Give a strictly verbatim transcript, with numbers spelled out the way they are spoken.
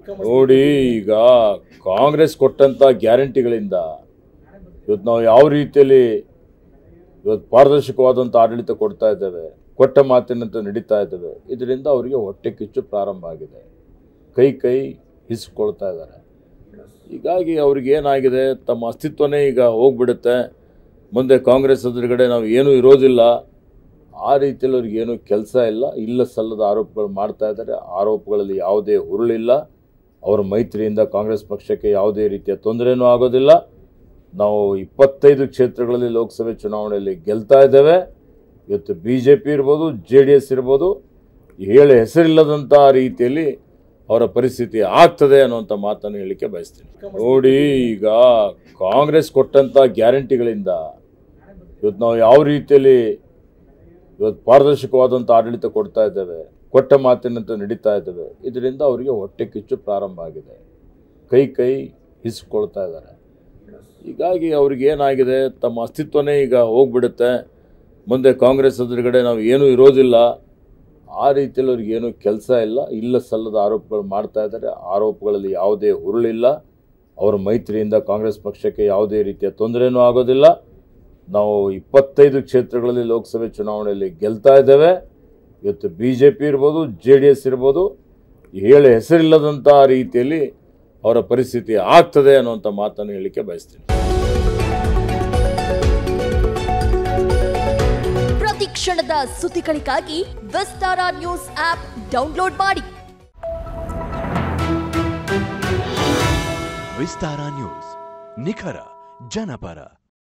ನೋಡಿ, ಈಗ ಕಾಂಗ್ರೆಸ್ ಕೊಟ್ಟಂತ ಗ್ಯಾರಂಟಿಗಳಿಂದ ಇವತ್ತು ನಾವು ಯಾವ ರೀತಿಯಲ್ಲಿ ಇವತ್ತು ಪಾರದರ್ಶಕವಾದಂಥ ಆಡಳಿತ ಕೊಡ್ತಾ ಇದ್ದೇವೆ, ಕೊಟ್ಟ ಮಾತಿನಂತೆ ನಡೀತಾ ಇದ್ದೇವೆ. ಇದರಿಂದ ಅವರಿಗೆ ಹೊಟ್ಟೆ ಕಿಚ್ಚು ಪ್ರಾರಂಭ ಆಗಿದೆ, ಕೈ ಕೈ ಹಿಸ್ಕೊಳ್ತಾ ಇದ್ದಾರೆ. ಹೀಗಾಗಿ ಅವ್ರಿಗೆ ಏನಾಗಿದೆ, ತಮ್ಮ ಅಸ್ತಿತ್ವನೇ ಈಗ ಹೋಗ್ಬಿಡುತ್ತೆ. ಮುಂದೆ ಕಾಂಗ್ರೆಸ್ ಎದುರುಗಡೆ ನಾವು ಏನೂ ಇರೋದಿಲ್ಲ. ಆ ರೀತಿಯಲ್ಲಿ ಅವ್ರಿಗೆ ಏನೂ ಕೆಲಸ ಇಲ್ಲ, ಇಲ್ಲ ಸಲ್ಲದ ಆರೋಪಗಳು ಮಾಡ್ತಾ ಇದ್ದಾರೆ. ಆರೋಪಗಳಲ್ಲಿ ಯಾವುದೇ ಹುರುಳಿಲ್ಲ. ಅವರ ಮೈತ್ರಿಯಿಂದ ಕಾಂಗ್ರೆಸ್ ಪಕ್ಷಕ್ಕೆ ಯಾವುದೇ ರೀತಿಯ ತೊಂದರೆನೂ ಆಗೋದಿಲ್ಲ. ನಾವು ಇಪ್ಪತ್ತೈದು ಕ್ಷೇತ್ರಗಳಲ್ಲಿ ಲೋಕಸಭೆ ಚುನಾವಣೆಯಲ್ಲಿ ಗೆಲ್ತಾ ಇದ್ದೇವೆ. ಇವತ್ತು ಬಿ ಜೆ ಪಿ ಇರ್ಬೋದು, ಜೆ ಡಿ ಎಸ್ ಇರ್ಬೋದು, ಹೇಳಿ ಹೆಸರಿಲ್ಲದಂಥ ರೀತಿಯಲ್ಲಿ ಅವರ ಪರಿಸ್ಥಿತಿ ಆಗ್ತದೆ ಅನ್ನುವಂಥ ಮಾತನ್ನು ಹೇಳಲಿಕ್ಕೆ ಬಯಸ್ತೀನಿ. ನೋಡಿ, ಈಗ ಕಾಂಗ್ರೆಸ್ ಕೊಟ್ಟಂಥ ಗ್ಯಾರಂಟಿಗಳಿಂದ ಇವತ್ತು ನಾವು ಯಾವ ರೀತಿಯಲ್ಲಿ ಇವತ್ತು ಪಾರದರ್ಶಕವಾದಂಥ ಆಡಳಿತ ಕೊಡ್ತಾ ಇದ್ದೇವೆ, ಕೊಟ್ಟ ಮಾತಿನಂತೆ ನಡೀತಾ ಇದ್ದೇವೆ. ಇದರಿಂದ ಅವರಿಗೆ ಹೊಟ್ಟೆ ಕಿಚ್ಚು ಪ್ರಾರಂಭ ಆಗಿದೆ, ಕೈ ಕೈ ಹಿಸ್ಕೊಳ್ತಾ ಇದ್ದಾರೆ. ಹೀಗಾಗಿ ಅವ್ರಿಗೆ ಏನಾಗಿದೆ, ತಮ್ಮ ಅಸ್ತಿತ್ವನೇ ಈಗ ಹೋಗ್ಬಿಡುತ್ತೆ. ಮುಂದೆ ಕಾಂಗ್ರೆಸ್ ಎದುರುಗಡೆ ನಾವು ಏನೂ ಇರೋದಿಲ್ಲ. ಆ ರೀತಿಯಲ್ಲಿ ಅವ್ರಿಗೆ ಏನೂ ಕೆಲಸ ಇಲ್ಲ, ಇಲ್ಲ ಸಲ್ಲದ ಆರೋಪಗಳು ಮಾಡ್ತಾ ಇದ್ದಾರೆ. ಆರೋಪಗಳಲ್ಲಿ ಯಾವುದೇ ಹುರುಳಿಲ್ಲ. ಅವರ ಮೈತ್ರಿಯಿಂದ ಕಾಂಗ್ರೆಸ್ ಪಕ್ಷಕ್ಕೆ ಯಾವುದೇ ರೀತಿಯ ತೊಂದರೆನೂ ಆಗೋದಿಲ್ಲ. ನಾವು ಇಪ್ಪತ್ತೈದು ಕ್ಷೇತ್ರಗಳಲ್ಲಿ ಲೋಕಸಭೆ ಚುನಾವಣೆಯಲ್ಲಿ ಗೆಲ್ತಾ ಇದ್ದೇವೆ. ಇವತ್ತು ಬಿ ಜೆ ಪಿ ಇರ್ಬೋದು, ಜೆ ಡಿ ಎಸ್ ಇರ್ಬೋದು, ಹೇಳಿ ಹೆಸರಿಲ್ಲದಂಥ ರೀತಿಯಲ್ಲಿ ಅವರ ಪರಿಸ್ಥಿತಿ ಆಗ್ತದೆ ಅನ್ನುವಂಥ ಮಾತನ್ನು ಹೇಳಲಿಕ್ಕೆ ಬಯಸ್ತೀನಿ. ಪ್ರತಿ ಕ್ಷಣದ ಸುದ್ದಿಗಳಿಗಾಗಿ ವಿಸ್ತಾರ ನ್ಯೂಸ್ ಆಪ್ ಡೌನ್ಲೋಡ್ ಮಾಡಿ. ವಿಸ್ತಾರ ನ್ಯೂಸ್, ನಿಖರ ಜನಪರ.